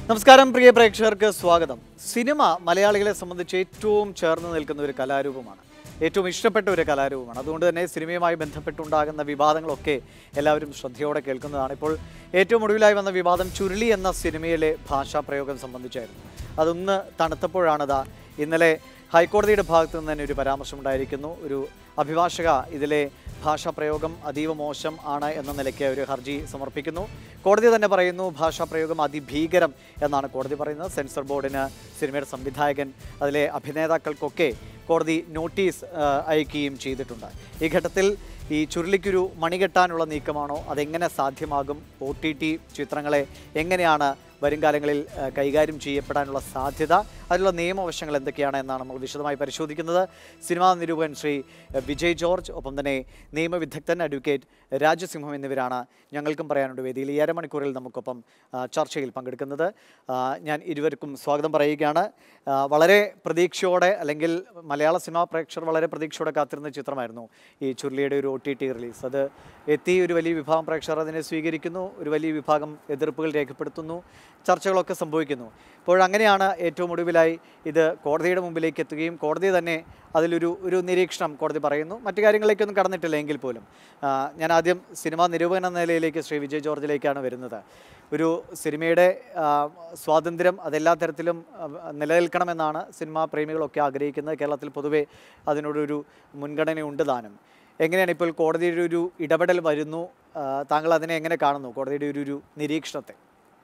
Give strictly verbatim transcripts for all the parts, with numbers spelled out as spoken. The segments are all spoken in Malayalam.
നമസ്കാരം പ്രിയ പ്രേക്ഷകർക്ക് സ്വാഗതം. സിനിമ മലയാളികളെ സംബന്ധിച്ച് ഏറ്റവും ചേർന്ന് നിൽക്കുന്ന ഒരു കലാരൂപമാണ്, ഏറ്റവും ഇഷ്ടപ്പെട്ട ഒരു കലാരൂപമാണ്. അതുകൊണ്ട് തന്നെ സിനിമയുമായി ബന്ധപ്പെട്ടുണ്ടാകുന്ന വിവാദങ്ങളൊക്കെ എല്ലാവരും ശ്രദ്ധയോടെ കേൾക്കുന്നതാണ്. ഇപ്പോൾ ഏറ്റവും ഒടുവിലായി വന്ന വിവാദം ചുരുളി എന്ന സിനിമയിലെ ഭാഷാപ്രയോഗം സംബന്ധിച്ചായിരുന്നു. അതൊന്ന് തണുത്തപ്പോഴാണിതാ ഇന്നലെ ഹൈക്കോടതിയുടെ ഭാഗത്തു നിന്ന് തന്നെ ഒരു പരാമർശം ഉണ്ടായിരിക്കുന്നു. ഒരു അഭിഭാഷക ഇതിലെ ഭാഷാപ്രയോഗം അതീവ മോശം ആണ് എന്ന നിലയ്ക്ക് ഒരു ഹർജി സമർപ്പിക്കുന്നു. കോടതി തന്നെ പറയുന്നു ഭാഷാപ്രയോഗം അതിഭീകരം എന്നാണ് കോടതി പറയുന്നത്. സെൻസർ ബോർഡിന്, സിനിമയുടെ സംവിധായകൻ, അതിലെ അഭിനേതാക്കൾക്കൊക്കെ കോടതി നോട്ടീസ് അയക്കുകയും ചെയ്തിട്ടുണ്ട്. ഈ ഘട്ടത്തിൽ ഈ ചുരുളിക്കൊരു മണികെട്ടാനുള്ള നീക്കമാണോ, അതെങ്ങനെ സാധ്യമാകും, ഒ ടി ടി ചിത്രങ്ങളെ എങ്ങനെയാണ് വരുംകാലങ്ങളിൽ കൈകാര്യം ചെയ്യപ്പെടാനുള്ള സാധ്യത, അതിലുള്ള നിയമവശങ്ങൾ എന്തൊക്കെയാണ് എന്നാണ് നമ്മൾ വിശദമായി പരിശോധിക്കുന്നത്. സിനിമാ നിരൂപകൻ ശ്രീ വിജയ് ജോർജ്, ഒപ്പം തന്നെ നിയമവിദഗ്ധൻ അഡ്വക്കേറ്റ് രാജസിംഹം എന്നിവരാണ് ഞങ്ങൾക്കും പറയാനുണ്ട് വേദിയിൽ ഈ അരമണിക്കൂറിൽ നമുക്കൊപ്പം ചർച്ചയിൽ പങ്കെടുക്കുന്നത്. ഞാൻ ഇരുവർക്കും സ്വാഗതം പറയുകയാണ്. വളരെ പ്രതീക്ഷയോടെ, അല്ലെങ്കിൽ മലയാള സിനിമാ പ്രേക്ഷകർ വളരെ പ്രതീക്ഷയോടെ കാത്തിരുന്ന ചിത്രമായിരുന്നു ഈ ചുരുളിയുടെ ഒരു ഒ ടി ടി റിലീസ്. അത് എത്തി, ഒരു വലിയ വിഭാഗം പ്രേക്ഷകർ അതിനെ സ്വീകരിക്കുന്നു, ഒരു വലിയ വിഭാഗം എതിർപ്പുകൾ രേഖപ്പെടുത്തുന്നു, ചർച്ചകളൊക്കെ സംഭവിക്കുന്നു. ഇപ്പോഴങ്ങനെയാണ് ഏറ്റവും ഒടുവിലായി ഇത് കോടതിയുടെ മുമ്പിലേക്ക് എത്തുകയും കോടതി തന്നെ അതിലൊരു ഒരു നിരീക്ഷണം കോടതി പറയുന്നു. മറ്റു കാര്യങ്ങളിലേക്കൊന്നും കടന്നിട്ടില്ല എങ്കിൽ പോലും ഞാൻ ആദ്യം സിനിമാ നിരൂപകൻ എന്ന നിലയിലേക്ക് ശ്രീ വിജയ് ജോർജിലേക്കാണ് വരുന്നത്. ഒരു സിനിമയുടെ സ്വാതന്ത്ര്യം അതെല്ലാ തരത്തിലും നിലനിൽക്കണമെന്നാണ് സിനിമാ പ്രേമികളൊക്കെ ആഗ്രഹിക്കുന്നത്. കേരളത്തിൽ പൊതുവെ അതിനോടൊരു മുൻഗണനയുണ്ട് താനും. എങ്ങനെയാണ് ഇപ്പോൾ കോടതിയുടെ ഒരു ഇടപെടൽ വരുന്നു, താങ്കൾ അതിനെ എങ്ങനെ കാണുന്നു, കോടതിയുടെ ഒരു ഒരു നിരീക്ഷണത്തെ?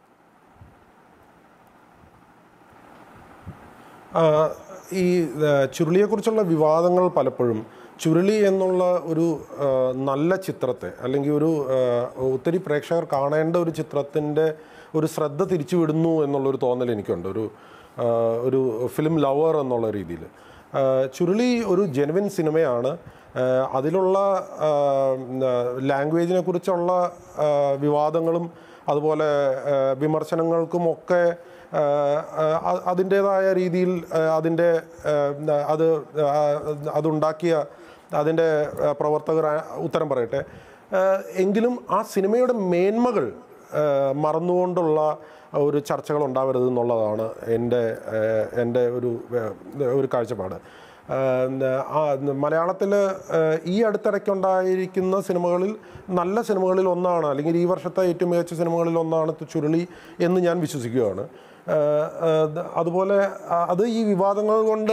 ഈ ചുരുളിയെക്കുറിച്ചുള്ള വിവാദങ്ങൾ പലപ്പോഴും ചുരുളി എന്നുള്ള ഒരു നല്ല ചിത്രത്തെ, അല്ലെങ്കിൽ ഒരു ഒത്തിരി പ്രേക്ഷകർ കാണേണ്ട ഒരു ചിത്രത്തിൻ്റെ ഒരു ശ്രദ്ധ തിരിച്ചുവിടുന്നു എന്നുള്ളൊരു തോന്നൽ എനിക്കുണ്ട്, ഒരു ഒരു ഫിലിം ലവർ എന്നുള്ള രീതിയിൽ. ചുരുളി ഒരു ജെനുവിൻ സിനിമയാണ്. അതിലുള്ള ലാംഗ്വേജിനെ കുറിച്ചുള്ള വിവാദങ്ങളും അതുപോലെ വിമർശനങ്ങൾക്കുമൊക്കെ അതിൻ്റേതായ രീതിയിൽ അതിൻ്റെ അത് അതുണ്ടാക്കിയ അതിൻ്റെ പ്രവർത്തകർ ഉത്തരം പറയട്ടെ. എങ്കിലും ആ സിനിമയുടെ മേന്മകൾ മറന്നുകൊണ്ടുള്ള ഒരു ചർച്ചകൾ ഉണ്ടാവരുത് എന്നുള്ളതാണ് എൻ്റെ എൻ്റെ ഒരു ഒരു കാഴ്ചപ്പാട്. മലയാളത്തിൽ ഈ അടുത്തിടയ്ക്കുണ്ടായിരിക്കുന്ന സിനിമകളിൽ നല്ല സിനിമകളിൽ ഒന്നാണ്, അല്ലെങ്കിൽ ഈ വർഷത്തെ ഏറ്റവും മികച്ച സിനിമകളിൽ ഒന്നാണ് ചുരുളി എന്ന് ഞാൻ വിശ്വസിക്കുകയാണ്. അതുപോലെ അത് ഈ വിവാദങ്ങൾ കൊണ്ട്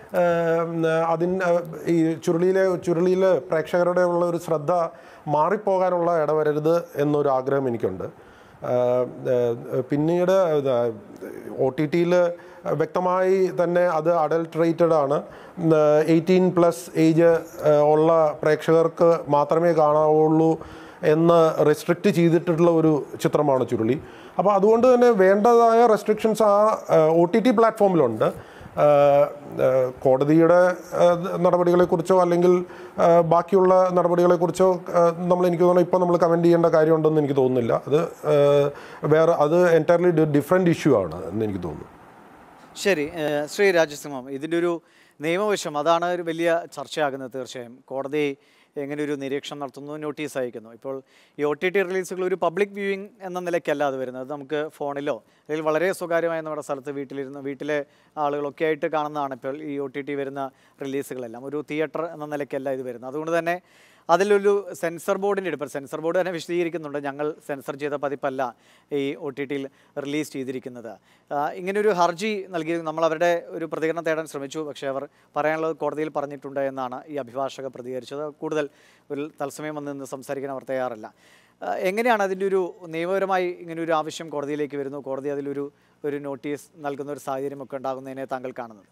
അതിന് ഈ ചുരുളിയിലെ ചുരുളിയിൽ പ്രേക്ഷകരുടെ ഉള്ള ഒരു ശ്രദ്ധ മാറിപ്പോകാനുള്ള ഇടവരരുത് എന്നൊരു ആഗ്രഹം എനിക്കുണ്ട്. പിന്നീട് ഒ ടി ടിയിൽ വ്യക്തമായി തന്നെ അത് അഡൾട്രേറ്റഡ് ആണ്. എയ്റ്റീൻ പ്ലസ് ഏജ് ഉള്ള പ്രേക്ഷകർക്ക് മാത്രമേ കാണാവുള്ളൂ എന്ന് റെസ്ട്രിക്റ്റ് ചെയ്തിട്ടുള്ള ഒരു ചിത്രമാണ് ചുരുളി. അപ്പോൾ അതുകൊണ്ട് തന്നെ വേണ്ടതായ റെസ്ട്രിക്ഷൻസ് ആ ഒ ടി ടി പ്ലാറ്റ്ഫോമിലുണ്ട്. കോടതിയുടെ നടപടികളെക്കുറിച്ചോ അല്ലെങ്കിൽ ബാക്കിയുള്ള നടപടികളെക്കുറിച്ചോ നമ്മൾ എനിക്ക് തോന്നുന്നു ഇപ്പോൾ നമ്മൾ കമൻറ്റ് ചെയ്യേണ്ട കാര്യമുണ്ടെന്ന് എനിക്ക് തോന്നുന്നില്ല. അത് വേറെ അത് എൻറ്റയർലി ഡിഫറെൻറ്റ് ഇഷ്യൂ ആണ് എന്ന് എനിക്ക് തോന്നുന്നു. ശരി, ശ്രീ രാജസിംഹം, ഇതിൻ്റെ ഒരു നിയമവശം അതാണ് ഒരു വലിയ ചർച്ചയാകുന്നത്. തീർച്ചയായും കോടതി എങ്ങനെ ഒരു നിരീക്ഷണം നടത്തുന്നു, നോട്ടീസ് അയക്കുന്നു. ഇപ്പോൾ ഈ ഒ ടി ടി റിലീസുകൾ ഒരു പബ്ലിക് വ്യൂയിങ് എന്ന നിലയ്ക്കല്ല അത് വരുന്നത്. നമുക്ക് ഫോണിലോ അല്ലെങ്കിൽ വളരെ സ്വകാര്യമായ നമ്മുടെ സ്ഥലത്ത് വീട്ടിലിരുന്ന് വീട്ടിലെ ആളുകളൊക്കെ ആയിട്ട് കാണുന്നതാണ് ഇപ്പോൾ ഈ ഒ ടി ടി വരുന്ന റിലീസുകളെല്ലാം. ഒരു തിയേറ്റർ എന്ന നിലയ്ക്കല്ല ഇത് വരുന്നത്. അതുകൊണ്ട് തന്നെ അതിലൊരു സെൻസർ ബോർഡിൻ്റെ എടുപ്പ്, സെൻസർ ബോർഡ് തന്നെ വിശദീകരിക്കുന്നുണ്ട്, ഞങ്ങൾ സെൻസർ ചെയ്ത പതിപ്പല്ല ഈ ഒ ടി ടിയിൽ റിലീസ് ചെയ്തിരിക്കുന്നത്. ഇങ്ങനൊരു ഹർജി നൽകി നമ്മൾ അവരുടെ ഒരു പ്രതികരണം തേടാൻ ശ്രമിച്ചു, പക്ഷേ അവർ പറയാനുള്ളത് കോടതിയിൽ പറഞ്ഞിട്ടുണ്ട് എന്നാണ് ഈ അഭിഭാഷക പ്രതികരിച്ചത്. കൂടുതൽ ഒരു തത്സമയം വന്ന് നിന്ന് സംസാരിക്കാൻ അവർ തയ്യാറല്ല. എങ്ങനെയാണ് അതിൻ്റെ ഒരു നിയമപരമായി ഇങ്ങനൊരു ആവശ്യം കോടതിയിലേക്ക് വരുന്നു, കോടതി അതിലൊരു ഒരു നോട്ടീസ് നൽകുന്ന ഒരു സാഹചര്യമൊക്കെ ഉണ്ടാകുന്നതിനെ താങ്കൾ കാണുന്നത്?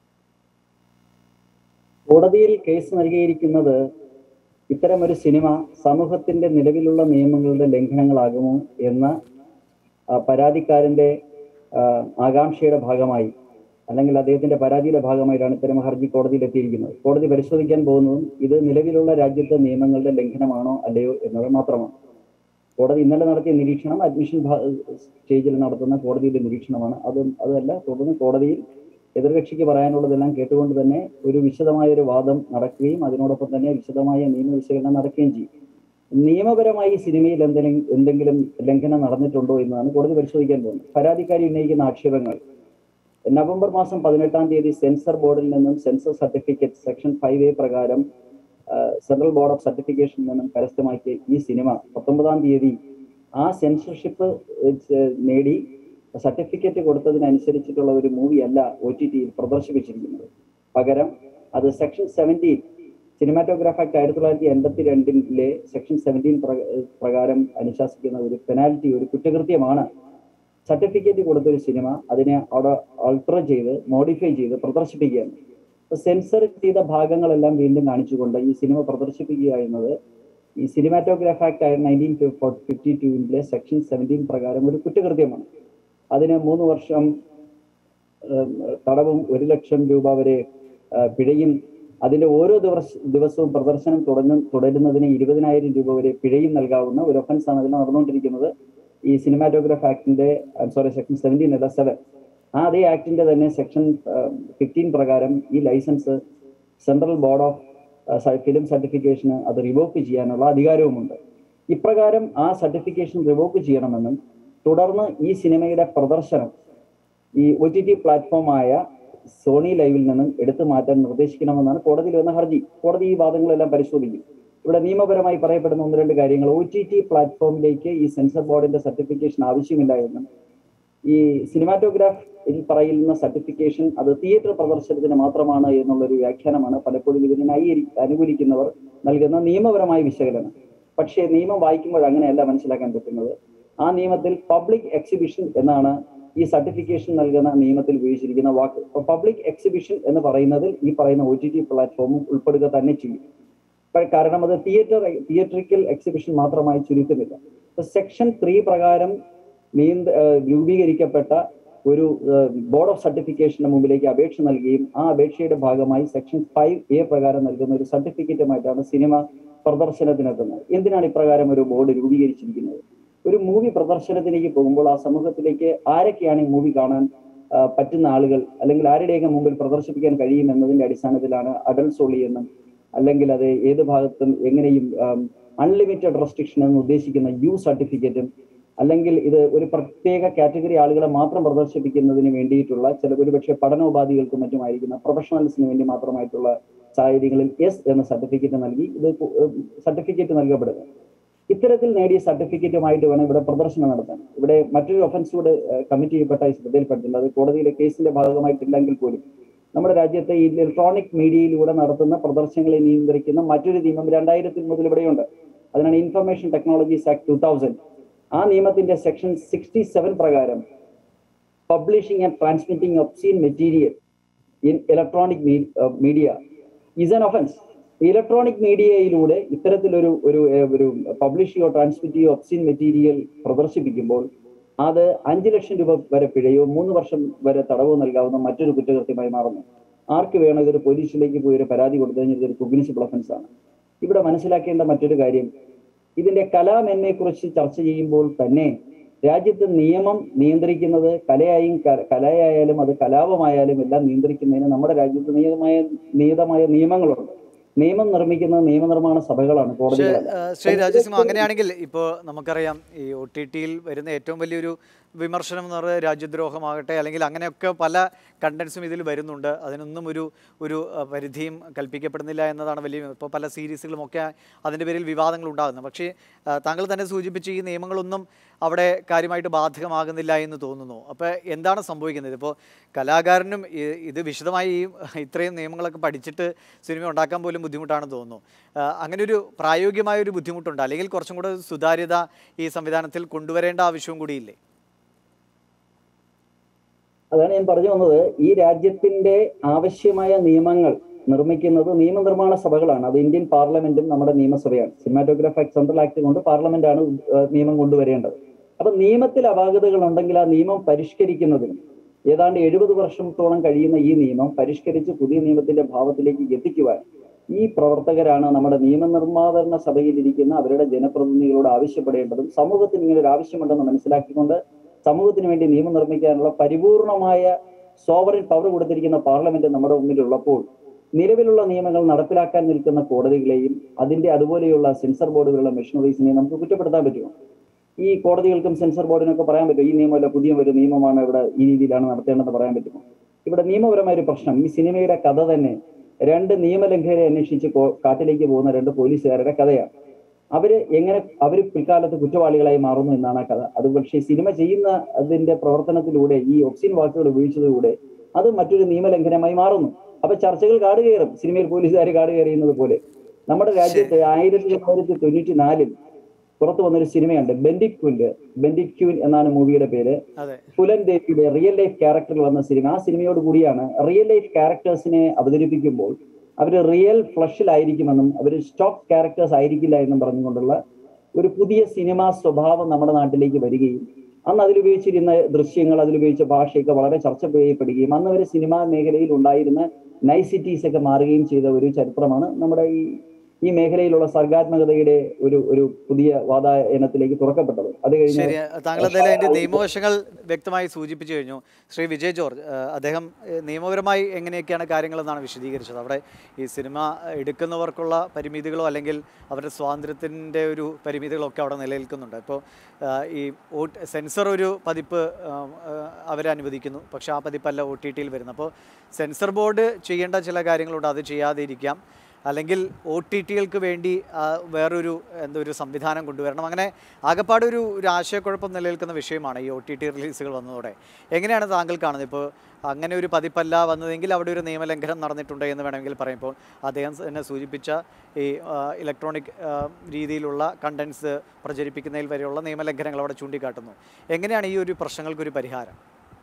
കോടതിയിൽ കേസ് നൽകിയിരിക്കുന്നത് ഇത്തരമൊരു സിനിമ സമൂഹത്തിന്റെ നിലവിലുള്ള നിയമങ്ങളുടെ ലംഘനങ്ങളാകുമോ എന്ന പരാതിക്കാരന്റെ ആകാംക്ഷയുടെ ഭാഗമായി, അല്ലെങ്കിൽ അദ്ദേഹത്തിന്റെ പരാതിയുടെ ഭാഗമായിട്ടാണ് ഇത്തരം ഹർജി കോടതിയിൽ എത്തിയിരിക്കുന്നത്. കോടതി പരിശോധിക്കാൻ പോകുന്നതും ഇത് നിലവിലുള്ള രാജ്യത്തെ നിയമങ്ങളുടെ ലംഘനമാണോ അല്ലയോ എന്നത് മാത്രമാണ്. കോടതി ഇന്നലെ നടത്തിയ നിരീക്ഷണം അഡ്മിഷൻ സ്റ്റേജിൽ നടത്തുന്ന കോടതിയുടെ നിരീക്ഷണമാണ്. അത് അതല്ല തുടർന്ന് കോടതിയിൽ എതിർകക്ഷിക്ക് പറയാനുള്ളതെല്ലാം കേട്ടുകൊണ്ട് തന്നെ ഒരു വിശദമായ ഒരു വാദം നടക്കുകയും അതിനോടൊപ്പം തന്നെ വിശദമായ നിയമ വിശകലനം നടക്കുകയും ചെയ്യും. നിയമപരമായി സിനിമയിൽ എന്തെങ്കിലും എന്തെങ്കിലും ലംഘനം നടന്നിട്ടുണ്ടോ എന്നാണ് കോടതി പരിശോധിക്കാൻ പോകുന്നത്. പരാതിക്കാരി ഉന്നയിക്കുന്ന ആക്ഷേപങ്ങൾ നവംബർ മാസം പതിനെട്ടാം തീയതി സെൻസർ ബോർഡിൽ നിന്നും censor certificate section five A പ്രകാരം സെൻട്രൽ ബോർഡ് ഓഫ് സർട്ടിഫിക്കേഷനിൽ നിന്നും കരസ്ഥമാക്കിയ ഈ സിനിമ പത്തൊമ്പതാം തീയതി ആ സെൻസർഷിപ്പ് നേടി സർട്ടിഫിക്കറ്റ് കൊടുത്തതിനനുസരിച്ചിട്ടുള്ള ഒരു മൂവി അല്ല ഒ ടി ടിയിൽ പ്രദർശിപ്പിച്ചിരിക്കുന്നത്. പകരം അത് സെക്ഷൻ സെവൻറ്റീൻ സിനിമാറ്റോഗ്രാഫ് ആക്ട് ആയിരത്തി തൊള്ളായിരത്തി എൺപത്തി രണ്ടിലെ സെക്ഷൻ സെവൻറ്റീൻ പ്രകാരം അനുശാസിക്കുന്ന ഒരു പെനാൽറ്റി, ഒരു കുറ്റകൃത്യമാണ്. സർട്ടിഫിക്കറ്റ് കൊടുത്തൊരു സിനിമ അതിനെ അവിടെ ആൾട്ടർ ചെയ്ത് മോഡിഫൈ ചെയ്ത് പ്രദർശിപ്പിക്കുകയാണ്. സെൻസർ ചെയ്ത ഭാഗങ്ങളെല്ലാം വീണ്ടും കാണിച്ചുകൊണ്ട് ഈ സിനിമ പ്രദർശിപ്പിക്കുക എന്നത് ഈ സിനിമാറ്റോഗ്രാഫ് ആക്ട് നയൻറ്റീൻ ഫിഫ്റ്റി ടൂവിലെ സെക്ഷൻ സെവൻറ്റീൻ പ്രകാരം ഒരു കുറ്റകൃത്യമാണ്. അതിന് മൂന്ന് വർഷം തടവും ഒരു ലക്ഷം രൂപ വരെ പിഴയും, അതിന്റെ ഓരോ ദിവസ ദിവസവും പ്രദർശനം തുടങ്ങും തുടരുന്നതിന് ഇരുപതിനായിരം രൂപ വരെ പിഴയും നൽകാവുന്ന ഒരു ഒഫൻസാണ് അതിൽ നടന്നുകൊണ്ടിരിക്കുന്നത്. ഈ സിനിമാറ്റോഗ്രാഫ് ആക്ടിന്റെ സോറി സെക്ഷൻ സെവൻറ്റീൻ അല്ല സെവൻ ആ അതേ ആക്ടിന്റെ തന്നെ സെക്ഷൻ ഫിഫ്റ്റീൻ പ്രകാരം ഈ licence central board of film സർട്ടിഫിക്കേഷന് അത് റിവോക്ക് ചെയ്യാനുള്ള അധികാരവുമുണ്ട്. ഇപ്രകാരം ആ സർട്ടിഫിക്കേഷൻ റിവോക്ക് ചെയ്യണമെന്നും തുടർന്ന് ഈ സിനിമയുടെ പ്രദർശനം ഈ ഒ ടി ടി പ്ലാറ്റ്ഫോമായ സോണി ലൈവിൽ നിന്നും എടുത്തു മാറ്റാൻ നിർദ്ദേശിക്കണമെന്നാണ് കോടതിയിൽ വന്ന ഹർജി. കോടതി ഈ വാദങ്ങളെല്ലാം പരിശോധിക്കും. ഇവിടെ നിയമപരമായി പറയപ്പെടുന്ന ഒന്ന് രണ്ട് കാര്യങ്ങൾ, ഒ ടി ടി പ്ലാറ്റ്ഫോമിലേക്ക് ഈ സെൻസർ ബോർഡിന്റെ സർട്ടിഫിക്കേഷൻ ആവശ്യമില്ല എന്നും ഈ സിനിമാറ്റോഗ്രാഫിൽ പറയുന്ന സർട്ടിഫിക്കേഷൻ അത് തിയേറ്റർ പ്രദർശനത്തിന് മാത്രമാണ് എന്നുള്ളൊരു വ്യാഖ്യാനമാണ് പലപ്പോഴും ഇതിനെ ന്യായീകരി അനുകൂലിക്കുന്നവർ നൽകുന്ന നിയമപരമായ വിശകലനം. പക്ഷേ നിയമം വായിക്കുമ്പോൾ അങ്ങനെയല്ല മനസ്സിലാക്കാൻ പറ്റുന്നത്. ആ നിയമത്തിൽ പബ്ലിക് എക്സിബിഷൻ എന്നാണ് ഈ സർട്ടിഫിക്കേഷൻ നൽകുന്ന നിയമത്തിൽ ഉപയോഗിച്ചിരിക്കുന്ന വാക്ക്. പബ്ലിക് എക്സിബിഷൻ എന്ന് പറയുന്നതിൽ ഈ പറയുന്ന ഒ ടി ടി പ്ലാറ്റ്ഫോമും ഉൾപ്പെടുക തന്നെ ചെയ്യും. കാരണം അത് തിയേറ്റർ തിയേറ്ററിക്കൽ എക്സിബിഷൻ മാത്രമായി ചുരുക്കുന്നില്ല. സെക്ഷൻ ത്രീ പ്രകാരം നിയന്ത്ര രൂപീകരിക്കപ്പെട്ട ഒരു ബോർഡ് ഓഫ് സർട്ടിഫിക്കേഷന് മുമ്പിലേക്ക് അപേക്ഷ നൽകുകയും ആ അപേക്ഷയുടെ ഭാഗമായി സെക്ഷൻ ഫൈവ് എ പ്രകാരം നൽകുന്ന ഒരു സർട്ടിഫിക്കറ്റുമായിട്ടാണ് സിനിമ പ്രദർശനത്തിനെത്തുന്നത്. എന്തിനാണ് ഇപ്രകാരം ഒരു ബോർഡ് രൂപീകരിച്ചിരിക്കുന്നത്? ഒരു മൂവി പ്രദർശനത്തിലേക്ക് പോകുമ്പോൾ ആ സമൂഹത്തിലേക്ക് ആരൊക്കെയാണ് ഈ മൂവി കാണാൻ പറ്റുന്ന ആളുകൾ, അല്ലെങ്കിൽ ആരുടെയൊക്കെ മുമ്പിൽ പ്രദർശിപ്പിക്കാൻ കഴിയും എന്നതിന്റെ അടിസ്ഥാനത്തിലാണ് അഡൽട്സ് ഓൺലി എന്നും അല്ലെങ്കിൽ അത് ഏത് ഭാഗത്തും എങ്ങനെയും അൺലിമിറ്റഡ് റെസ്ട്രിക്ഷൻ എന്ന് ഉദ്ദേശിക്കുന്ന യു സർട്ടിഫിക്കറ്റും, അല്ലെങ്കിൽ ഇത് ഒരു പ്രത്യേക കാറ്റഗറി ആളുകളെ മാത്രം പ്രദർശിപ്പിക്കുന്നതിന് വേണ്ടിയിട്ടുള്ള ചില ഒരുപക്ഷെ പഠനോപാധികൾക്കും മറ്റുമായിരിക്കുന്ന പ്രൊഫഷണൽസിന് വേണ്ടി മാത്രമായിട്ടുള്ള സാഹചര്യങ്ങളിൽ എസ് എന്ന സർട്ടിഫിക്കറ്റ് നൽകി ഇത് സർട്ടിഫിക്കറ്റ് നൽകപ്പെടുന്നത്. ഇത്തരത്തിൽ നേടിയ സർട്ടിഫിക്കറ്റുമായിട്ട് വേണം ഇവിടെ പ്രദർശനം നടത്താൻ. ഇവിടെ മറ്റൊരു ഒഫൻസ് കൂടെ കമ്മിറ്റ് ചെയ്യപ്പെട്ട ശ്രദ്ധയിൽപ്പെട്ടിട്ടുണ്ട്. അത് കോടതിയിലെ കേസിന്റെ ഭാഗമായിട്ടില്ലെങ്കിൽ പോലും നമ്മുടെ രാജ്യത്തെ ഈ ഇലക്ട്രോണിക് മീഡിയയിലൂടെ നടത്തുന്ന പ്രദർശനങ്ങളെ നിയന്ത്രിക്കുന്ന മറ്റൊരു നിയമം രണ്ടായിരത്തിൽ മുതൽ ഇവിടെയുണ്ട്. അതിനാണ് information technologies act two thousand. ആ നിയമത്തിന്റെ സെക്ഷൻ സിക്സ്റ്റി സെവൻ പ്രകാരം publishing and transmitting obscene material in electronic media is an offence. Electronic മീഡിയയിലൂടെ ഇത്തരത്തിലൊരു ഒരു ഒരു പബ്ലിഷ് ചെയ്യോ ട്രാൻസ്മിറ്റ് ചെയ്യോ ഒബ്സീൻ മെറ്റീരിയൽ പ്രദർശിപ്പിക്കുമ്പോൾ അത് അഞ്ചു ലക്ഷം രൂപ വരെ പിഴയോ മൂന്ന് വർഷം വരെ തടവോ നൽകാവുന്ന മറ്റൊരു കുറ്റകൃത്യമായി മാറുന്നു. ആർക്ക് വേണം ഇതൊരു പോലീസിലേക്ക് പോയി ഒരു പരാതി കൊടുത്തു കഴിഞ്ഞാൽ ഇതൊരു കോഗ്നിസിബിൾ ഒഫൻസ് ആണ്. ഇവിടെ മനസ്സിലാക്കേണ്ട മറ്റൊരു കാര്യം, ഇതിന്റെ കലാമെന്നെ കുറിച്ച് ചർച്ച ചെയ്യുമ്പോൾ തന്നെ രാജ്യത്ത് നിയമം നിയന്ത്രിക്കുന്നത് കലയായും കലയായാലും അത് കലാപമായാലും എല്ലാം നിയന്ത്രിക്കുന്നതിന് നമ്മുടെ രാജ്യത്ത് നിയമമായ നിയതമായ നിയമങ്ങളുണ്ട്. നിയമം നിർമ്മിക്കുന്ന നിയമനിർമ്മാണ സഭകളാണ് കോടതികൾ. ശ്രീ രാജസിംഹ, അങ്ങനെയാണെങ്കിൽ ഇപ്പോൾ നമുക്കറിയാം ഈ ഒ ടി ടിയിൽ വരുന്ന ഏറ്റവും വലിയൊരു വിമർശനം എന്ന് പറയുന്നത് രാജ്യദ്രോഹമാകട്ടെ അല്ലെങ്കിൽ അങ്ങനെയൊക്കെ പല കണ്ടൻസും ഇതിൽ വരുന്നുണ്ട്. അതിനൊന്നും ഒരു ഒരു പരിധിയും കൽപ്പിക്കപ്പെടുന്നില്ല എന്നതാണ് വലിയ. ഇപ്പോൾ പല സീരീസുകളുമൊക്കെ അതിൻ്റെ പേരിൽ വിവാദങ്ങൾ ഉണ്ടാകുന്നു. പക്ഷേ താങ്കൾ തന്നെ സൂചിപ്പിച്ച ഈ നിയമങ്ങളൊന്നും അവിടെ കാര്യമായിട്ട് ബാധകമാകുന്നില്ല എന്ന് തോന്നുന്നു. അപ്പോൾ എന്താണ് സംഭവിക്കുന്നത്? ഇപ്പോൾ കലാകാരനും ഇത് വിശദമായി ഈ ഇത്രയും നിയമങ്ങളൊക്കെ പഠിച്ചിട്ട് സിനിമ ഉണ്ടാക്കാൻ പോലും ബുദ്ധിമുട്ടാണെന്ന് തോന്നുന്നു. അങ്ങനെ ഒരു പ്രായോഗികമായ ഒരു ബുദ്ധിമുട്ടുണ്ട്, അല്ലെങ്കിൽ കുറച്ചും കൂടെ സുതാര്യത ഈ സംവിധാനത്തിൽ കൊണ്ടുവരേണ്ട ആവശ്യവും കൂടിയില്ലേ? അതാണ് ഞാൻ പറഞ്ഞു വന്നത്. ഈ രാജ്യത്തിന്റെ ആവശ്യമായ നിയമങ്ങൾ നിർമ്മിക്കുന്നത് നിയമനിർമ്മാണ സഭകളാണ്. അത് ഇന്ത്യൻ പാർലമെന്റും നമ്മുടെ നിയമസഭയാണ്. സിനിമാറ്റോഗ്രാഫ് ആക്ട് സെൻട്രൽ ആക്ട് കൊണ്ട് പാർലമെന്റ് ആണ് നിയമം കൊണ്ടുവരേണ്ടത്. അപ്പൊ നിയമത്തിൽ അപാകതകൾ ഉണ്ടെങ്കിൽ ആ നിയമം പരിഷ്കരിക്കുന്നതിനും ഏതാണ്ട് എഴുപത് വർഷത്തോളം കഴിയുന്ന ഈ നിയമം പരിഷ്കരിച്ച് പുതിയ നിയമത്തിന്റെ ഭാവത്തിലേക്ക് എത്തിക്കുവാൻ ഈ പ്രവർത്തകരാണ് നമ്മുടെ നിയമനിർമ്മാണ സഭയിലിരിക്കുന്ന അവരുടെ ജനപ്രതിനിധികളോട് ആവശ്യപ്പെടേണ്ടതും. സമൂഹത്തിന് ഇങ്ങനെ ഒരു ആവശ്യമുണ്ടെന്ന് മനസ്സിലാക്കിക്കൊണ്ട് സമൂഹത്തിന് വേണ്ടി നിയമം നിർമ്മിക്കാനുള്ള പരിപൂർണമായ സോവറിൻ പവർ കൊടുത്തിരിക്കുന്ന പാർലമെന്റ് നമ്മുടെ മുന്നിലുള്ളപ്പോൾ നിലവിലുള്ള നിയമങ്ങൾ നടപ്പിലാക്കാൻ നിൽക്കുന്ന കോടതികളെയും അതിന്റെ അതുപോലെയുള്ള സെൻസർ ബോർഡുകളുള്ള മെഷീനറീസിനെയും നമുക്ക് കുറ്റപ്പെടുത്താൻ പറ്റുമോ? ഈ കോടതികൾക്കും സെൻസർ ബോർഡിനൊക്കെ പറയാൻ പറ്റും ഈ നിയമമല്ല, പുതിയ ഒരു നിയമമാണ്, ഇവിടെ ഈ രീതിയിലാണ് നടത്തേണ്ടതെന്ന് പറയാൻ പറ്റുമോ? ഇവിടെ നിയമപരമായ ഒരു പ്രശ്നം, ഈ സിനിമയുടെ കഥ തന്നെ രണ്ട് നിയമലംഘകരെ അന്വേഷിച്ച് കാട്ടിലേക്ക് പോകുന്ന രണ്ട് പോലീസുകാരുടെ കഥയാണ്. അവര് എങ്ങനെ അവര് പിൽക്കാലത്ത് കുറ്റവാളികളായി മാറുന്നു എന്നാണ് ആ കഥ. അത് പക്ഷേ സിനിമ ചെയ്യുന്ന അതിന്റെ പ്രവർത്തനത്തിലൂടെ ഈ ഒബ്സീൻ വാക്കുകൾ ഉപയോഗിച്ചതിലൂടെ അത് മറ്റൊരു നിയമലംഘനമായി മാറുന്നു. അപ്പൊ ചർച്ചകൾ കാട് കയറും, സിനിമയിൽ പോലീസുകാർ കാട് കയറിയുന്നത് പോലെ. നമ്മുടെ രാജ്യത്ത് ആയിരത്തി തൊള്ളായിരത്തി തൊണ്ണൂറ്റി നാലിൽ പുറത്തു വന്നൊരു സിനിമയുണ്ട്, ബെൻഡിക്യൂൻ ബെൻഡിക്യൂൻ എന്നാണ് മൂവിയുടെ പേര്. ഫുലൻ ദേവിയുടെ റിയൽ ലൈഫ് ക്യാരക്ടറിൽ വന്ന സിനിമ. ആ സിനിമയോട് കൂടിയാണ് റിയൽ ലൈഫ് ക്യാരക്ടേഴ്സിനെ അവതരിപ്പിക്കുമ്പോൾ അവർ റിയൽ ഫ്ലഷിലായിരിക്കുമെന്നും അവർ സ്റ്റോക്ക് ക്യാരക്ടേഴ്സ് ആയിരിക്കില്ല എന്നും പറഞ്ഞുകൊണ്ടുള്ള ഒരു പുതിയ സിനിമാ സ്വഭാവം നമ്മുടെ നാട്ടിലേക്ക് വരികയും അന്ന് അതിലുപയോഗിച്ചിരുന്ന ദൃശ്യങ്ങൾ, അതിലുപയോഗിച്ച ഭാഷയൊക്കെ വളരെ ചർച്ച ചെയ്യപ്പെടുകയും അന്ന് ഒരു സിനിമാ മേഖലയിൽ ഉണ്ടായിരുന്ന നൈസിറ്റീസ് ഒക്കെ മാറുകയും ചെയ്ത ഒരു ചരിത്രമാണ് നമ്മുടെ ഈ ഈ മേഖലയിലുള്ള സർഗാത്മകതയുടെ ഒരു ഒരു പുതിയ വാതായനത്തിലേക്ക് തുറക്കപ്പെട്ടത്. അത് കഴിഞ്ഞ് താങ്കൾ എന്തായാലും അതിന്റെ നിയമവശങ്ങൾ വ്യക്തമായി സൂചിപ്പിച്ചു കഴിഞ്ഞു. ശ്രീ വിജയ് ജോർജ്, അദ്ദേഹം നിയമപരമായി എങ്ങനെയൊക്കെയാണ് കാര്യങ്ങളെന്നാണ് വിശദീകരിച്ചത്. അവിടെ ഈ സിനിമ എടുക്കുന്നവർക്കുള്ള പരിമിതികളോ അല്ലെങ്കിൽ അവരുടെ സ്വാതന്ത്ര്യത്തിൻ്റെ ഒരു പരിമിതികളോ ഒക്കെ അവിടെ നിലനിൽക്കുന്നുണ്ട്. ഇപ്പോൾ ഈ ഓ സെൻസർ ഒരു പതിപ്പ് അവരെ അനുവദിക്കുന്നു, പക്ഷെ ആ പതിപ്പല്ല ഒ ടി ടിയിൽ വരുന്നത്. അപ്പോൾ സെൻസർ ബോർഡ് ചെയ്യേണ്ട ചില കാര്യങ്ങളുണ്ട്, അത് ചെയ്യാതെ ഇരിക്കാം. അല്ലെങ്കിൽ ഒ ടി ടികൾക്ക് വേണ്ടി വേറൊരു എന്താ ഒരു സംവിധാനം കൊണ്ടുവരണം. അങ്ങനെ ആകെപ്പാടൊരു ഒരു ആശയക്കുഴപ്പം നിലനിൽക്കുന്ന വിഷയമാണ് ഈ ഒ ടി ടി റിലീസുകൾ വന്നതോടെ. എങ്ങനെയാണ് താങ്കൾ കാണുന്നത്? ഇപ്പോൾ അങ്ങനെ ഒരു പതിപ്പല്ല വന്നതെങ്കിൽ അവിടെ ഒരു നിയമലംഘനം നടന്നിട്ടുണ്ട് എന്ന് വേണമെങ്കിൽ പറയുമ്പോൾ അദ്ദേഹം തന്നെ സൂചിപ്പിച്ച ഈ ഇലക്ട്രോണിക് രീതിയിലുള്ള കണ്ടൻസ് പ്രചരിപ്പിക്കുന്നതിൽ വരെയുള്ള നിയമലംഘനങ്ങൾ അവിടെ ചൂണ്ടിക്കാട്ടുന്നു. എങ്ങനെയാണ് ഈ ഒരു പ്രശ്നങ്ങൾക്കൊരു പരിഹാരം?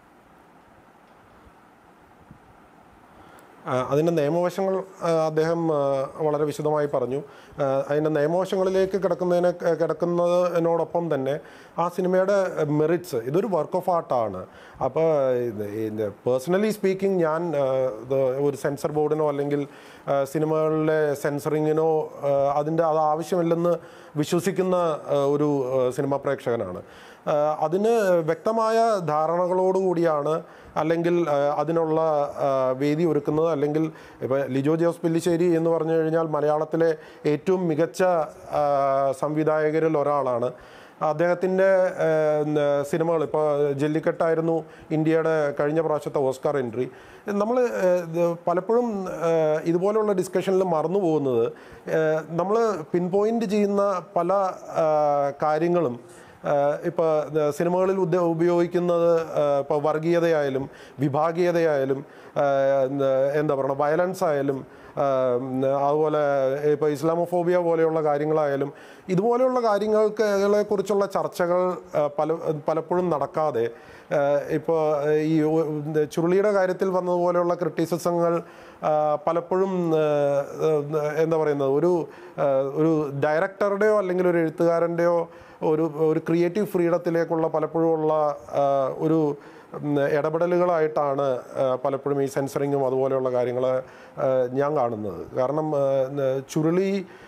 അതിൻ്റെ നിയമവശങ്ങൾ അദ്ദേഹം വളരെ വിശദമായി പറഞ്ഞു. അതിൻ്റെ നിയമവശങ്ങളിലേക്ക് കിടക്കുന്നതിന് കിടക്കുന്നതിനോടൊപ്പം തന്നെ ആ സിനിമയുടെ മെറിറ്റ്സ്, ഇതൊരു വർക്ക് ഓഫ് ആർട്ടാണ്. അപ്പോൾ പേഴ്സണലി സ്പീക്കിംഗ് ഞാൻ ഒരു സെൻസർ ബോർഡിനോ അല്ലെങ്കിൽ സിനിമകളിലെ സെൻസറിങ്ങിനോ അതിൻ്റെ അത് ആവശ്യമില്ലെന്ന് വിശ്വസിക്കുന്ന ഒരു സിനിമാ പ്രേക്ഷകനാണ്. അതിന് വ്യക്തമായ ധാരണകളോടുകൂടിയാണ് അല്ലെങ്കിൽ അതിനുള്ള വേദി ഒരുക്കുന്നത്. അല്ലെങ്കിൽ ഇപ്പോൾ ലിജോ ജോസ് പെല്ലിശ്ശേരി എന്ന് പറഞ്ഞു കഴിഞ്ഞാൽ മലയാളത്തിലെ ഏറ്റവും മികച്ച സംവിധായകരിൽ ഒരാളാണ്. അദ്ദേഹത്തിൻ്റെ സിനിമകൾ, ഇപ്പോൾ ജല്ലിക്കെട്ടായിരുന്നു ഇന്ത്യയുടെ കഴിഞ്ഞ പ്രാവശ്യത്തെ ഓസ്കാർ എൻട്രി. നമ്മൾ പലപ്പോഴും ഇതുപോലെയുള്ള ഡിസ്കഷനിൽ മറന്നു പോകുന്നത്, നമ്മൾ പിൻ പോയിൻ്റ് ചെയ്യുന്ന പല കാര്യങ്ങളും ഇപ്പോൾ സിനിമകളിൽ ഉദ്യ ഉപയോഗിക്കുന്നത് ഇപ്പോൾ വർഗീയതയായാലും വിഭാഗീയതയായാലും എന്താ പറയുക വയലൻസ് ആയാലും അതുപോലെ ഇപ്പോൾ ഇസ്ലാമോഫോബിയ പോലെയുള്ള കാര്യങ്ങളായാലും ഇതുപോലെയുള്ള കാര്യങ്ങളെ കുറിച്ചുള്ള ചർച്ചകൾ പല പലപ്പോഴും നടക്കാതെ ഇപ്പോൾ ഈ ചുരുളിയുടെ കാര്യത്തിൽ വന്നതുപോലെയുള്ള ക്രിറ്റിസിസങ്ങൾ പലപ്പോഴും എന്താ പറയുന്നത് ഒരു ഒരു ഡയറക്ടറുടെയോ അല്ലെങ്കിൽ ഒരു എഴുത്തുകാരൻ്റെയോ ഒരു ഒരു ക്രിയേറ്റീവ് ഫ്രീഡത്തിലേക്കുള്ള പലപ്പോഴും ഉള്ള ഒരു ഇടപെടലുകളായിട്ടാണ് പലപ്പോഴും ഈ സെൻസറിങ്ങും അതുപോലെയുള്ള കാര്യങ്ങൾ ഞാൻ കാണുന്നത്. കാരണം ചുരുളി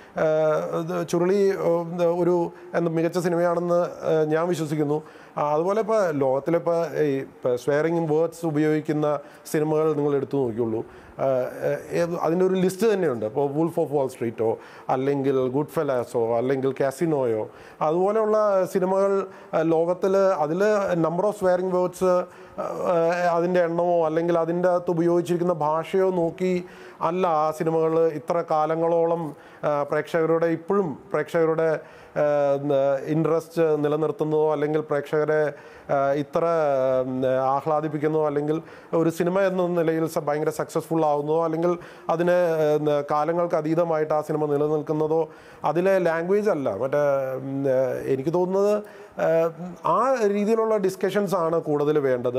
ചുരുളി ഒരു എന്താ മികച്ച സിനിമയാണെന്ന് ഞാൻ വിശ്വസിക്കുന്നു. അതുപോലെ ഇപ്പോൾ ലോകത്തിലിപ്പോൾ ഈ സ്വെയറിങ് വേർഡ്സ് ഉപയോഗിക്കുന്ന സിനിമകൾ നിങ്ങൾ എടുത്തു നോക്കിയുള്ളൂ, അതിൻ്റെ ഒരു ലിസ്റ്റ് തന്നെയുണ്ട്. ഇപ്പോൾ വുൾഫ് ഓഫ് വാൾ സ്ട്രീറ്റോ അല്ലെങ്കിൽ ഗുഡ് ഫെലാസോ അല്ലെങ്കിൽ കാസിനോയോ അതുപോലെയുള്ള സിനിമകൾ ലോകത്തിൽ അതിൽ നമ്പർ ഓഫ് സ്വെയറിങ് വേർഡ്സ് അതിൻ്റെ എണ്ണമോ അല്ലെങ്കിൽ അതിൻ്റെ അകത്ത് ഉപയോഗിച്ചിരിക്കുന്ന ഭാഷയോ നോക്കി അല്ല ആ സിനിമകൾ ഇത്ര കാലങ്ങളോളം പ്രേക്ഷകരുടെ ഇപ്പോഴും പ്രേക്ഷകരുടെ ഇൻട്രസ്റ്റ് നിലനിർത്തുന്നതോ അല്ലെങ്കിൽ പ്രേക്ഷകരെ ഇത്ര ആഹ്ലാദിപ്പിക്കുന്നതോ അല്ലെങ്കിൽ ഒരു സിനിമ എന്ന നിലയിൽ ഭയങ്കര സക്സസ്ഫുൾ ആവുന്നതോ അല്ലെങ്കിൽ അതിന് കാലങ്ങൾക്ക് അതീതമായിട്ട് ആ സിനിമ നിലനിൽക്കുന്നതോ അതിലെ ലാംഗ്വേജ് അല്ല. മറ്റേ എനിക്ക് തോന്നുന്നത് ആ രീതിയിലുള്ള ഡിസ്കഷൻസ് ആണ് കൂടുതൽ വേണ്ടത്.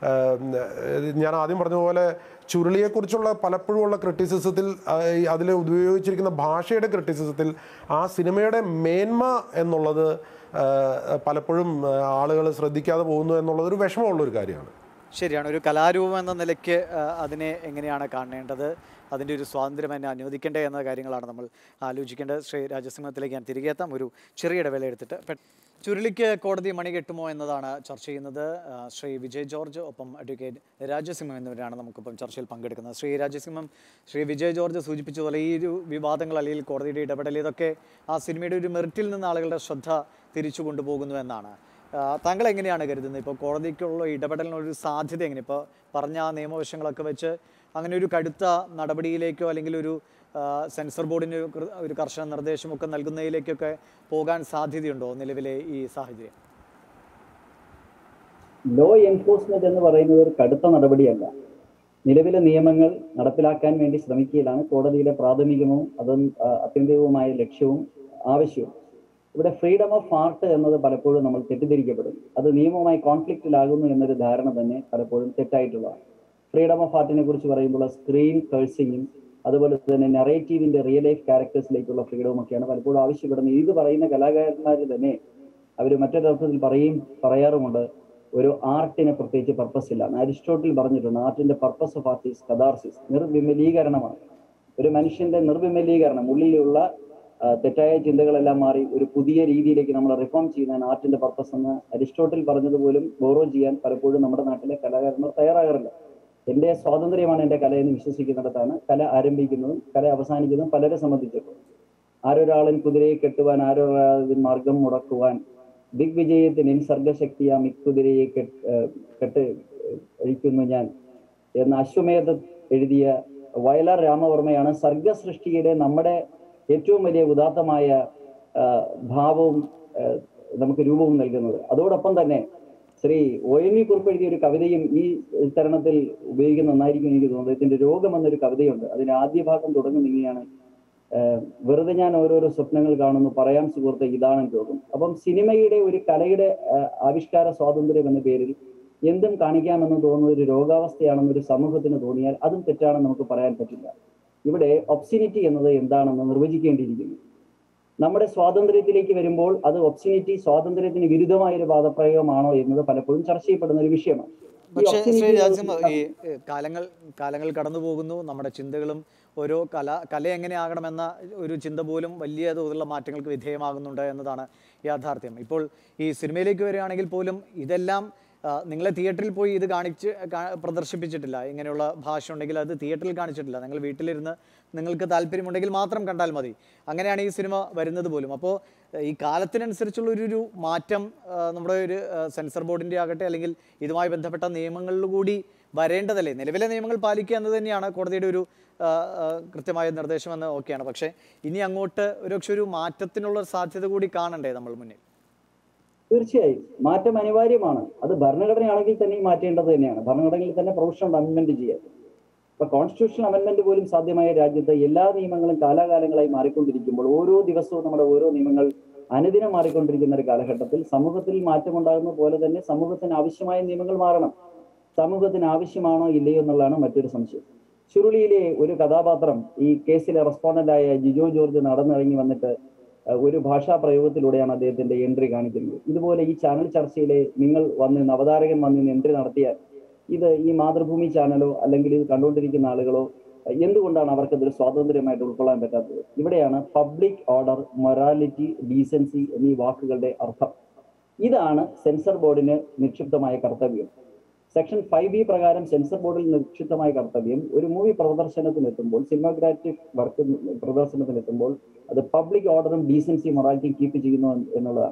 ഞാൻ ആദ്യം പറഞ്ഞതുപോലെ ചുരുളിയെക്കുറിച്ചുള്ള പലപ്പോഴും ഉള്ള ക്രിറ്റിസിസത്തിൽ അതിൽ ഉപയോഗിച്ചിരിക്കുന്ന ഭാഷയുടെ ക്രിറ്റിസിസത്തിൽ ആ സിനിമയുടെ മേന്മ എന്നുള്ളത് പലപ്പോഴും ആളുകൾ ശ്രദ്ധിക്കാതെ പോകുന്നു എന്നുള്ളത് ഒരു വിഷമമുള്ളൊരു കാര്യമാണ്. ശരിയാണ്. ഒരു കലാരൂപം എന്ന നിലയ്ക്ക് അതിനെ എങ്ങനെയാണ് കാണേണ്ടത്, അതിൻ്റെ ഒരു സ്വാതന്ത്ര്യം എന്നെ അനുവദിക്കേണ്ടത് എന്ന കാര്യങ്ങളാണ് നമ്മൾ ആലോചിക്കേണ്ടത്. ശ്രീ രാജസിംഹത്തിലേക്ക് ഞാൻ തിരികെ എത്താം. ഒരു ചെറിയ ഇടവേള എടുത്തിട്ട് ചുരുളിക്ക് കോടതി മണി കെട്ടുമോ എന്നതാണ് ചർച്ച ചെയ്യുന്നത്. ശ്രീ വിജയ് ജോർജ് ഒപ്പം അഡ്വക്കേറ്റ് രാജസിംഹം എന്നിവരാണ് നമുക്കിപ്പം ചർച്ചയിൽ പങ്കെടുക്കുന്നത്. ശ്രീ രാജസിംഹം, ശ്രീ വിജയ് ജോർജ് സൂചിപ്പിച്ചതുപോലെ ഈ ഒരു വിവാദങ്ങൾ അല്ലെങ്കിൽ കോടതിയുടെ ഇടപെടൽ ഇതൊക്കെ ആ സിനിമയുടെ ഒരു മെറിറ്റിൽ നിന്ന് ആളുകളുടെ ശ്രദ്ധ തിരിച്ചു കൊണ്ടുപോകുന്നു എന്നാണ്. താങ്കൾ എങ്ങനെയാണ് കരുതുന്നത്? ഇപ്പോൾ കോടതിക്കുള്ള ഇടപെടലിനൊരു സാധ്യത എങ്ങനെ, ഇപ്പോൾ പറഞ്ഞ ആ നിയമവശങ്ങളൊക്കെ വെച്ച് അങ്ങനെ ഒരു കടുത്ത നടപടിയിലേക്കോ അല്ലെങ്കിൽ ഒരു സെൻസർ ബോർഡിന് ഒരു കർശന നിർദ്ദേശമൊക്കെ നൽകുന്നതിലേക്കൊക്കെ പോകാൻ സാധ്യതയുണ്ടോ നിലവിലെ ഈ സാഹചര്യം? ലോ എൻഫോഴ്സ്മെന്റ് എന്ന് പറയുന്നത് ഒരു കടുത്ത നടപടിയല്ല. നിലവിലെ നിയമങ്ങൾ നടപ്പിലാക്കാൻ വേണ്ടി ശ്രമിക്കുകയാണ് കോടതിയുടെ പ്രാഥമികവും അതും അത്യന്തികവുമായ ലക്ഷ്യവും ആവശ്യവും. ഇവിടെ ഫ്രീഡം ഓഫ് ആർട്ട് എന്നത് പലപ്പോഴും നമ്മൾ തെറ്റിദ്ധരിക്കപ്പെടും. അത് നിയമവുമായി കോൺഫ്ലിക്റ്റിലാകുന്നു എന്നൊരു ധാരണ തന്നെ പലപ്പോഴും തെറ്റായിട്ടുള്ളതാണ്. ഫ്രീഡം ഓഫ് ആർട്ടിനെ കുറിച്ച് പറയുമ്പോൾ സ്ക്രീൻ കേഴ്സിങ്ങും അതുപോലെ തന്നെ നറേറ്റീവിന്റെ റിയൽ ലൈഫ് ക്യാരക്ടേഴ്സിലേക്കുള്ള ഫ്രീഡവും ഒക്കെയാണ് പലപ്പോഴും ആവശ്യപ്പെടുന്നത്. ഇത് പറയുന്ന കലാകാരന്മാർ തന്നെ അവർ മറ്റൊരർത്ഥത്തിൽ പറയും പറയാറുമുണ്ട്, ഒരു ആർട്ടിന് പ്രത്യേകിച്ച് പർപ്പസ് ഇല്ല. അരിസ്റ്റോട്ടിൽ പറഞ്ഞിട്ടുണ്ട്, ആർട്ടിന്റെ purpose of art is catharsis, നിർവിമലീകരണമാണ്. ഒരു മനുഷ്യന്റെ നിർവിമലീകരണം, ഉള്ളിലുള്ള തെറ്റായ ചിന്തകളെല്ലാം മാറി ഒരു പുതിയ രീതിയിലേക്ക് നമ്മൾ റിഫോം ചെയ്യുന്നതാണ് ആർട്ടിന്റെ പർപ്പസ് എന്ന് അരിസ്റ്റോട്ടിൽ പറഞ്ഞതുപോലും ബോറോ ചെയ്യാൻ പലപ്പോഴും നമ്മുടെ നാട്ടിലെ കലാകാരന്മാർ തയ്യാറാകാറില്ല. എൻ്റെ സ്വാതന്ത്ര്യമാണ് എൻ്റെ കലയെന്ന് വിശ്വസിക്കുന്നിടത്താണ് കല ആരംഭിക്കുന്നതും കല അവസാനിക്കുന്നതും പലരെ സംബന്ധിച്ചിട്ടും. ആരൊരാളൻ കുതിരയെ കെട്ടുവാൻ, ആരൊരാളിൻ മാർഗം മുടക്കുവാൻ, ദിഗ്വിജയത്തിന് സർഗശക്തിയാം ഇക്കുതിരയെ കെട്ട് അഴിക്കുന്നു ഞാൻ എന്ന അശ്വമേധ എഴുതിയ വയലാർ രാമവർമ്മയാണ് സർഗസൃഷ്ടിയുടെ നമ്മുടെ ഏറ്റവും വലിയ ഉദാത്തമായ ഭാവവും നമുക്ക് രൂപവും നൽകുന്നത്. അതോടൊപ്പം തന്നെ ശ്രീ ഒ എൻ വി കുറിപ്പ് എഴുതിയ ഒരു കവിതയും ഈ തരണത്തിൽ ഉപയോഗിക്കുന്ന നന്നായിരിക്കും എനിക്ക് തോന്നുന്നത്. ഇതിന്റെ രോഗം എന്നൊരു കവിതയുണ്ട്. അതിന്റെ ആദ്യ ഭാഗം തുടങ്ങുന്ന ഇങ്ങനെയാണ്, വെറുതെ ഞാൻ ഓരോരോ സ്വപ്നങ്ങൾ കാണുന്നു, പറയാം സുഹൃത്തെ ഇതാണ് രോഗം. അപ്പം സിനിമയുടെ ഒരു കലയുടെ ആവിഷ്കാര സ്വാതന്ത്ര്യം എന്ന പേരിൽ എന്തും കാണിക്കാമെന്ന് തോന്നുന്ന ഒരു രോഗാവസ്ഥയാണെന്ന് ഒരു സമൂഹത്തിന് തോന്നിയാൽ അതും തെറ്റാണെന്ന് നമുക്ക് പറയാൻ പറ്റില്ല. ഇവിടെ ഒബ്സിനിറ്റി എന്നത് എന്താണെന്ന് നിർവചിക്കേണ്ടിയിരിക്കുന്നു. നമ്മുടെ സ്വാതന്ത്ര്യത്തിലേക്ക് വരുമ്പോൾ അത് ഒബ്സിനിറ്റി സ്വാതന്ത്ര്യത്തിന് വിരുദ്ധമായ ഒരു വാദപ്രയോഗമാണോ എന്നത് പലപ്പോഴും ചർച്ച ചെയ്യപ്പെടുന്ന ഒരു വിഷയമാണ്. പക്ഷേ ശ്രീ രാജസിംഹ, ഈ കാലങ്ങൾ കാലങ്ങൾ കടന്നു പോകുന്നു, നമ്മുടെ ചിന്തകളും ഓരോ കല കല എങ്ങനെ ആകണമെന്ന ഒരു ചിന്ത പോലും വലിയ തോതിലുള്ള മാറ്റങ്ങൾക്ക് വിധേയമാകുന്നുണ്ട് എന്നതാണ് യാഥാർത്ഥ്യം. ഇപ്പോൾ ഈ സിനിമയിലേക്ക് വരികയാണെങ്കിൽ പോലും ഇതെല്ലാം നിങ്ങളെ തിയേറ്ററിൽ പോയി ഇത് കാണിച്ച് പ്രദർശിപ്പിച്ചിട്ടില്ല. ഇങ്ങനെയുള്ള ഭാഷ ഉണ്ടെങ്കിൽ അത് തിയേറ്ററിൽ കാണിച്ചിട്ടില്ല. നിങ്ങൾ വീട്ടിലിരുന്ന് നിങ്ങൾക്ക് താല്പര്യമുണ്ടെങ്കിൽ മാത്രം കണ്ടാൽ മതി. അങ്ങനെയാണ് ഈ സിനിമ വരുന്നത് പോലും. അപ്പോൾ ഈ കാലത്തിനനുസരിച്ചുള്ള ഒരു ഒരു മാറ്റം നമ്മുടെ ഒരു സെൻസർ ബോർഡിൻ്റെ ആകട്ടെ അല്ലെങ്കിൽ ഇതുമായി ബന്ധപ്പെട്ട നിയമങ്ങളിൽ കൂടി വരേണ്ടതല്ലേ? നിലവിലെ നിയമങ്ങൾ പാലിക്കുക എന്നത് തന്നെയാണ് കോടതിയുടെ ഒരു കൃത്യമായ നിർദ്ദേശമെന്ന് ഓക്കെയാണ്. പക്ഷേ ഇനി അങ്ങോട്ട് ഒരുപക്ഷെ ഒരു മാറ്റത്തിനുള്ള സാധ്യത കൂടി കാണണ്ടേ നമ്മൾ മുന്നിൽ? തീർച്ചയായും മാറ്റം അനിവാര്യമാണ്. അത് ഭരണഘടനയാണെങ്കിൽ തന്നെ മാറ്റേണ്ടത് തന്നെയാണ്. ഭരണഘടനയിൽ തന്നെ പ്രൊവിഷണൽ അമെന്റ്മെന്റ് ചെയ്യാൻ. ഇപ്പൊ കോൺസ്റ്റിറ്റ്യൂഷണൽ അമെന്റ്മെന്റ് പോലും സാധ്യമായ രാജ്യത്ത് എല്ലാ നിയമങ്ങളും കാലാകാലങ്ങളായി മാറിക്കൊണ്ടിരിക്കുമ്പോൾ ഓരോ ദിവസവും നമ്മുടെ ഓരോ നിയമങ്ങൾ അനുദിനം മാറിക്കൊണ്ടിരിക്കുന്ന ഒരു കാലഘട്ടത്തിൽ സമൂഹത്തിൽ മാറ്റമുണ്ടാകുന്ന പോലെ തന്നെ സമൂഹത്തിന് ആവശ്യമായ നിയമങ്ങൾ മാറണം. സമൂഹത്തിന് ആവശ്യമാണോ ഇല്ലയോ എന്നുള്ളതാണ് മറ്റൊരു സംശയം. ചുരുളിയിലെ ഒരു കഥാപാത്രം ഈ കേസിലെ റെസ്പോണ്ടന്റായ ജിജോ ജോർജ് നടന്നിറങ്ങി വന്നിട്ട് ഒരു ഭാഷാ പ്രയോഗത്തിലൂടെയാണ് അദ്ദേഹത്തിന്റെ എൻട്രി കാണിക്കുന്നത്. ഇതുപോലെ ഈ ചാനൽ ചർച്ചയിലെ നിങ്ങൾ വന്ന് അവതാരകൻ വന്ന് എൻട്രി നടത്തിയാൽ ഇത് ഈ മാതൃഭൂമി ചാനലോ അല്ലെങ്കിൽ ഇത് കണ്ടുകൊണ്ടിരിക്കുന്ന ആളുകളോ എന്തുകൊണ്ടാണ് അവർക്ക് ഇതൊരു സ്വാതന്ത്ര്യമായിട്ട് ഉൾക്കൊള്ളാൻ പറ്റാത്തത്? ഇവിടെയാണ് പബ്ലിക് ഓർഡർ, മൊറാലിറ്റി, ഡീസൻസി എന്നീ വാക്കുകളുടെ അർത്ഥം. ഇതാണ് സെൻസർ ബോർഡിന് നിക്ഷിപ്തമായ കർത്തവ്യം. സെക്ഷൻ ഫൈവ് ബി പ്രകാരം സെൻസർ ബോർഡിൽ നിക്ഷിപ്തമായ കർത്തവ്യം ഒരു മൂവി പ്രദർശനത്തിനെത്തുമ്പോൾ, സിനിമാഗ്രാഫിക് വർക്ക് പ്രദർശനത്തിനെത്തുമ്പോൾ അത് പബ്ലിക് ഓർഡറും ഡീസൻസി മൊറാലിറ്റിയും കീപ്പ് ചെയ്യുന്നു എന്നുള്ളതാണ്.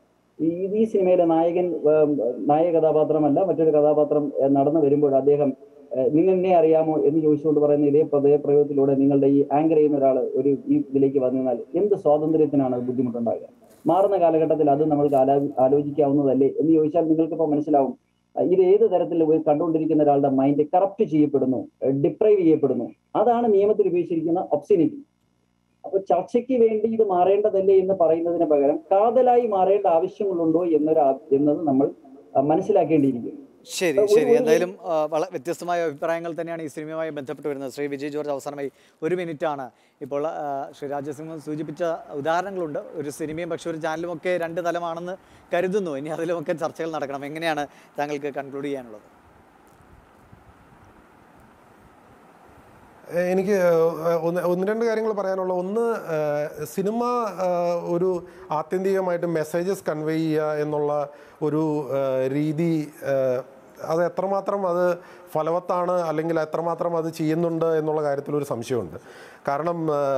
ഈ ഈ സിനിമയിലെ നായകൻ നായക കഥാപാത്രമല്ല, മറ്റൊരു കഥാപാത്രം നടന്നു വരുമ്പോൾ അദ്ദേഹം നിങ്ങൾ എന്നെ അറിയാമോ എന്ന് ചോദിച്ചുകൊണ്ട് പറയുന്ന ഇതേ പദയ പ്രയോഗത്തിലൂടെ നിങ്ങളുടെ ഈ ആങ്കർ ചെയ്യുന്ന ഒരാൾ ഒരു ഈ ഇതിലേക്ക് വന്നാൽ എന്ത് സ്വാതന്ത്ര്യത്തിനാണ് ബുദ്ധിമുട്ടുണ്ടാകുക? മാറുന്ന കാലഘട്ടത്തിൽ അത് നമ്മൾക്ക് ആലോ ആലോചിക്കാവുന്നതല്ലേ എന്ന് ചോദിച്ചാൽ നിങ്ങൾക്കിപ്പോൾ മനസ്സിലാവും ഇത് ഏത് തരത്തിൽ കണ്ടുകൊണ്ടിരിക്കുന്ന ഒരാളുടെ മൈൻഡ് കറപ്റ്റ് ചെയ്യപ്പെടുന്നു, ഡിപ്രൈവ് ചെയ്യപ്പെടുന്നു. അതാണ് നിയമത്തിൽ ഉപയോഗിച്ചിരിക്കുന്ന ഒബ്സിനിറ്റി. അപ്പൊ ചർച്ചയ്ക്ക് വേണ്ടി ഇത് മാറേണ്ടതല്ലേ എന്ന് പറയുന്നതിന് പകരം കാതലായി മാറേണ്ട ആവശ്യങ്ങളുണ്ടോ എന്നൊരു എന്നത് നമ്മൾ മനസ്സിലാക്കേണ്ടിയിരിക്കുന്നു. ശരി ശരി എന്തായാലും വളരെ വ്യത്യസ്തമായ അഭിപ്രായങ്ങൾ തന്നെയാണ് ഈ സിനിമയുമായി ബന്ധപ്പെട്ട് വരുന്നത്. ശ്രീ വിജയ് ജോർജ്, അവസാനമായി ഒരു മിനിറ്റാണ്. ഇപ്പോൾ ശ്രീ രാജസിംഹം സൂചിപ്പിച്ച ഉദാഹരണങ്ങളുണ്ട്. ഒരു സിനിമയും പക്ഷെ ഒരു ചാനലും ഒക്കെ രണ്ട് തലമാണെന്ന് കരുതുന്നു. ഇനി അതിലുമൊക്കെ ചർച്ചകൾ നടക്കണം. എങ്ങനെയാണ് താങ്കൾക്ക് കൺക്ലൂഡ് ചെയ്യാനുള്ളത്? എനിക്ക് ഒന്ന് ഒന്ന് രണ്ട് കാര്യങ്ങൾ പറയാനുള്ള ഒന്ന്, സിനിമ ഒരു ആത്യന്തികമായിട്ട് മെസ്സേജസ് കൺവേ ചെയ്യുക എന്നുള്ള ഒരു രീതി അത് എത്രമാത്രം അത് ഫലവത്താണ് അല്ലെങ്കിൽ എത്രമാത്രം അത് ചെയ്യുന്നുണ്ട് എന്നുള്ള കാര്യത്തിലൊരു സംശയമുണ്ട്. കാരണം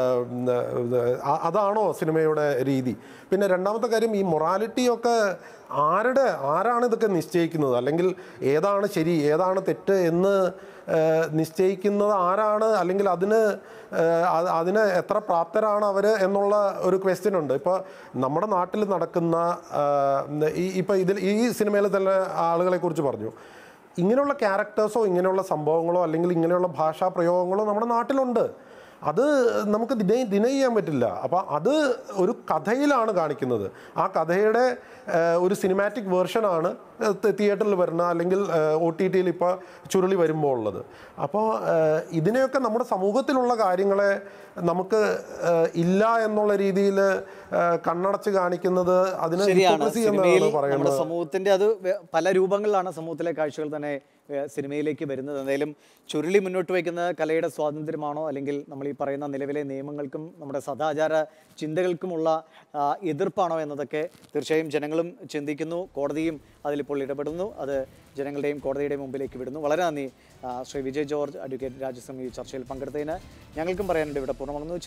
അതാണോ സിനിമയുടെ രീതി? പിന്നെ രണ്ടാമത്തെ കാര്യം, ഈ മൊറാലിറ്റിയൊക്കെ ആരുടെ ആരാണ് ഇതൊക്കെ നിശ്ചയിക്കുന്നത്, അല്ലെങ്കിൽ ഏതാണ് ശരി ഏതാണ് തെറ്റ് എന്ന് നിശ്ചയിക്കുന്നത് ആരാണ്, അല്ലെങ്കിൽ അതിന് അതിന് എത്ര പ്രാപ്തരാണ് അവർ എന്നുള്ള ഒരു ക്വസ്റ്റ്യൻ ഉണ്ട്. ഇപ്പോൾ നമ്മുടെ നാട്ടിൽ നടക്കുന്ന ഈ ഇപ്പോൾ ഇതിൽ ഈ സിനിമയിൽ തന്നെ ആളുകളെ കുറിച്ച് പറഞ്ഞു, ഇങ്ങനെയുള്ള ക്യാരക്ടേഴ്സോ ഇങ്ങനെയുള്ള സംഭവങ്ങളോ അല്ലെങ്കിൽ ഇങ്ങനെയുള്ള ഭാഷാ പ്രയോഗങ്ങളോ നമ്മുടെ നാട്ടിലുണ്ട്. അത് നമുക്ക് ദിന ദിന ചെയ്യാൻ പറ്റില്ല. അപ്പോൾ അത് ഒരു കഥയിലാണ് കാണിക്കുന്നത്. ആ കഥയുടെ ഒരു സിനിമാറ്റിക് വേർഷനാണ് തിയേറ്ററിൽ വരുന്ന അല്ലെങ്കിൽ ഒ ടി ടിയിൽ ഇപ്പോൾ ചുരുളി വരുമ്പോൾ ഉള്ളത്. അപ്പോൾ ഇതിനെയൊക്കെ നമ്മുടെ സമൂഹത്തിലുള്ള കാര്യങ്ങളെ നമുക്ക് ഇല്ല എന്നുള്ള രീതിയിൽ കണ്ണടച്ച് കാണിക്കുന്നത് അതിന് ഹിപ്പോക്രസി എന്നാണ് പറയുന്നത്. സമൂഹത്തിന്റെ അത് പല രൂപങ്ങളിലാണ് സമൂഹത്തിലെ കാഴ്ചകൾ തന്നെ സിനിമയിലേക്ക് വരുന്നത്. എന്തായാലും ചുരുളി മുന്നോട്ട് വയ്ക്കുന്ന കലയുടെ സ്വാതന്ത്ര്യമാണോ, അല്ലെങ്കിൽ നമ്മൾ ഈ പറയുന്ന നിലവിലെ നിയമങ്ങൾക്കും നമ്മുടെ സദാചാര ചിന്തകൾക്കുമുള്ള എതിർപ്പാണോ എന്നതൊക്കെ തീർച്ചയായും ജനങ്ങളും ചിന്തിക്കുന്നു. കോടതിയും അതിലിപ്പോൾ ഇടപെടുന്നു. അത് ജനങ്ങളുടെയും കോടതിയുടെയും മുമ്പിലേക്ക് വിടുന്നു. വളരെ നന്ദി ശ്രീ വിജയ് ജോർജ്, അഡ്വക്കേറ്റ് രാജശ്രീ ഈ ചർച്ചയിൽ പങ്കെടുത്തതിന്. ഞങ്ങൾക്കും പറയാനുണ്ട് ഇവിടെ പൂർണ്ണമാകുന്നു.